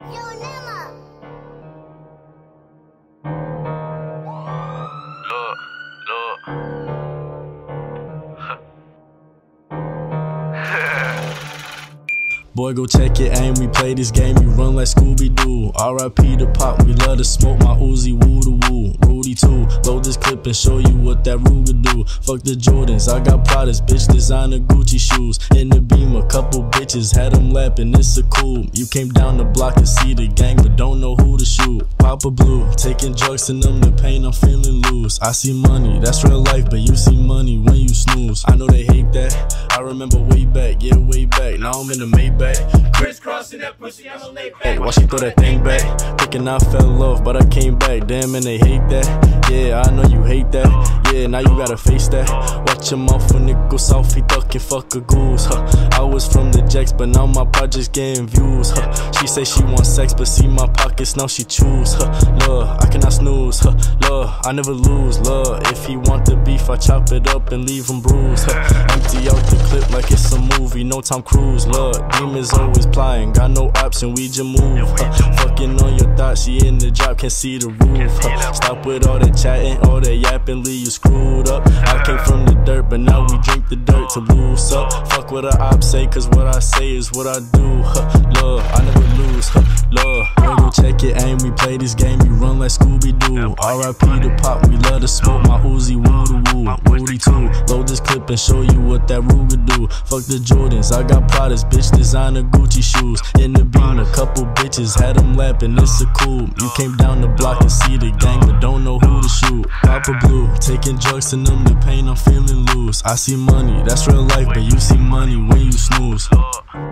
Boy, go check your aim, we play this game, you run like Scooby-Doo. R.I.P. the pop, we love to smoke my Uzi, woo-da-woo. Rudy too, load this clip and show you what that Ruger do. Fuck the Jordans, I got Pradas, bitch, designer Gucci shoes. In the beam, a couple bitches had them lapping, it's a cool. You came down the block to see the gang, but don't know who to shoot. Papa Blue, taking drugs and them the pain, I'm feeling loose. I see money, that's real life, but you see money when you snooze. I know they hate that, I remember way back, yeah, way back. Now I'm in the Maybach. Crisscrossing that pussy, I'ma lay back. Hey, why she throw that thing back? Thinking I fell off, but I came back. Damn, and they hate that. Yeah, I know you hate that. Yeah, now you gotta face that. Watch your mouth when it goes south, he duckin' fuck a goose. I was from the Jacks, but now my project's getting views. She say she wants sex, but see my pockets, now she choose. Love, I cannot snooze. Love, I never lose. Love, if he want the beef, I chop it up and leave him bruised. Empty out the clip like it's a movie, no Tom Cruise. Love, demons always plying, got no option, we just move. Fucking on your thoughts, she in the drop, can't see the roof. Stop with all that chatting, all that yapping, leave you screwed up. I came from the dirt, but now we drink the dirt to lose up. Fuck what a op say, cause what I say is what I do. Love, I never lose. Love, when you check your aim, we play this game, you run like Scooby-Doo. R.I.P. the pop, we love to smoke my Uzi, woo-da-woo. Rudy too, load this clip and show you what that Ruger do. Fuck the Jordans, I got Pradas, bitch, designer Gucci shoes. In the beam, a couple bitches had them lapping, it's a cool. You came down the block and see the gang, but don't know who to shoot. Papa Blue, taking drugs and them the pain, I'm feeling loose. I see money, that's real life, but you see money when you snooze.